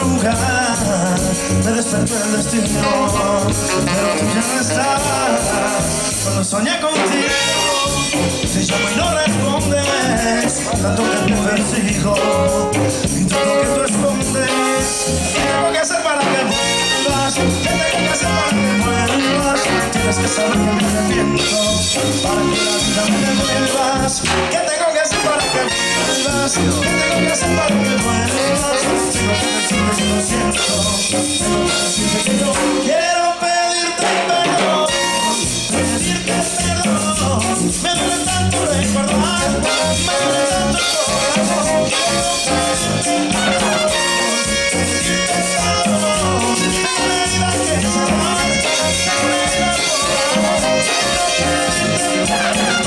madrugada me despertó el destino, pero tú ya no estás. Cuando soñé contigo, te llamo y no respondes, tanto que te persigo y todo que tú escondes. ¿Qué tengo que hacer para que vuelvas? ¿Qué tengo que hacer para que vuelvas? Tienes que saber que me arrepiento para que la vida me devuelvas. ¿Qué tengo que hacer para que vuelvas? ¿Qué tengo que hacer para que vuelvas? Tengo que decirte que lo siento, tengo que decirte que yo quiero pedirte perdón, pedirte perdón. Me duele tanto recordar, me duele tanto el corazón. Quiero pedirte perdón, pedirte perdón. Tengo una herida que cerrar, tengo una herida por amor. Quiero pedirte perdón,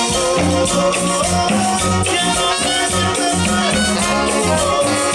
quiero pedirte perdón.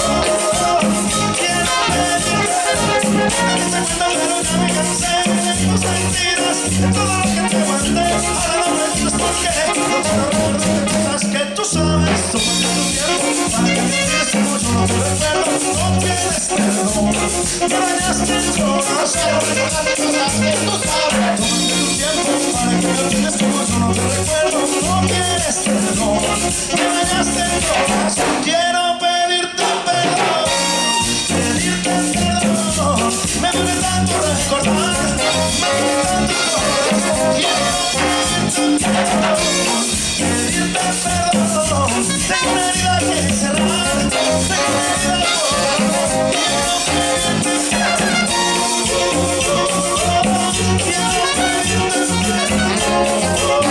Me cansé de tus mentiras, de todo lo que te mandé. Ahora no me dices por qué, no te recuerdo de cosas que tú sabes. Tómate tu tiempo para que me digas como yo no te recuerdo. No tienes perdón, me dañaste el corazón. Tómate cosas que tú sabes. Tómate tu tiempo para que me digas como yo no te recuerdo. No tienes perdón, me dañaste el corazón. Quiero pedirte perdón, pedirte perdón. Me duele tanto recordar, me duele tanto el corazón. Quiero pedirte perdón, pedirte perdón. Tengo una herida que cerrar, tengo una herida por amor. Quiero pedirte perdón, quiero pedirte perdón.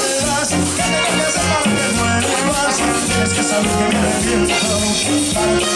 Tienes que saber que me arrepiento.